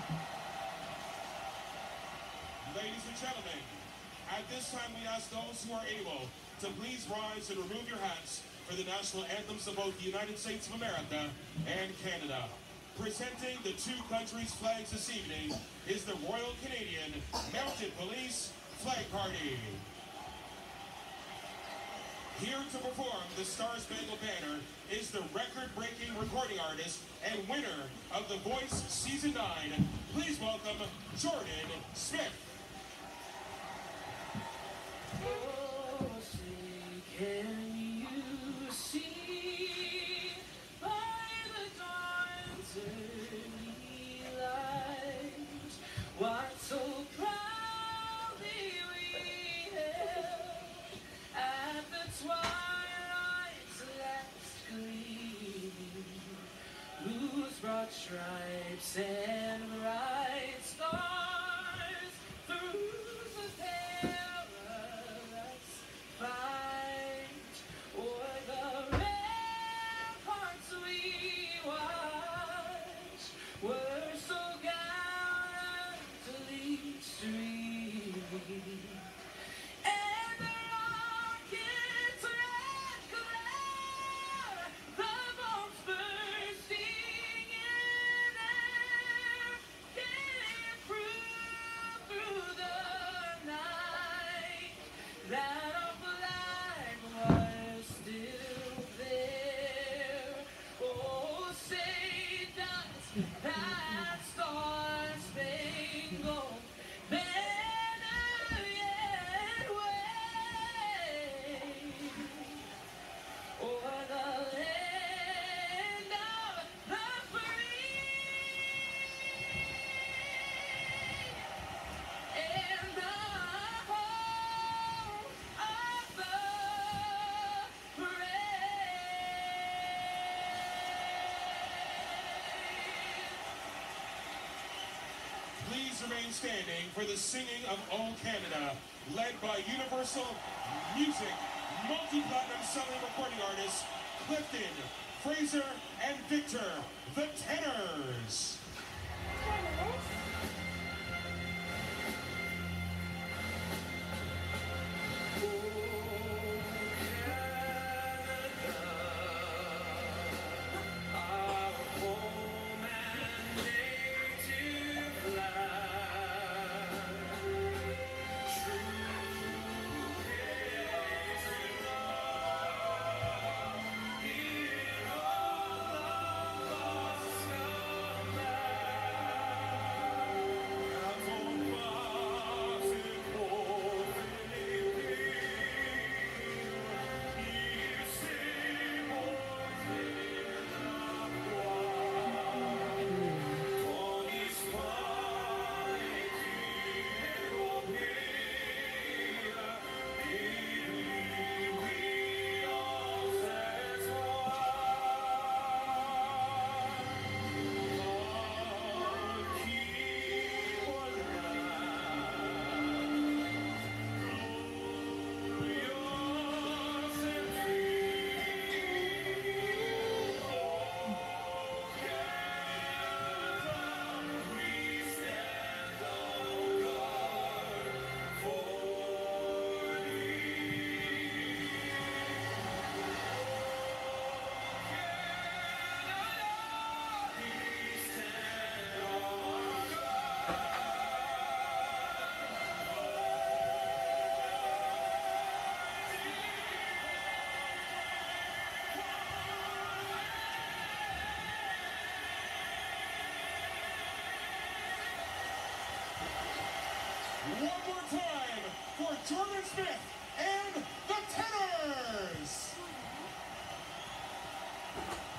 Ladies and gentlemen, at this time we ask those who are able to please rise and remove your hats for the national anthems of both the United States of America and Canada. Presenting the two countries' flags this evening is the Royal Canadian Mounted Police Flag Party. Here to perform the Star Spangled Banner is the record-breaking recording artist and winner of The Voice Season 9. Please welcome Jordan Smith. Oh, say, can you see by the dawn's early light what so proudly we held at the twilight's last gleaming, whose broad stripes and bright stars through the perilous fight o'er the ramparts we watched were so gallantly streaming, and the rocket's red glare, the bombs bursting in air, can prove through the night that our flag was still there. Oh, say does that star-spangled banner yet wave o'er the land of the free and the home of the brave? Please remain standing for the singing of O Canada, led by Universal Music multi-platinum selling recording artists Clifton, Fraser, and Victor, the Tenors. One more time for Jordan Smith and the Tenors!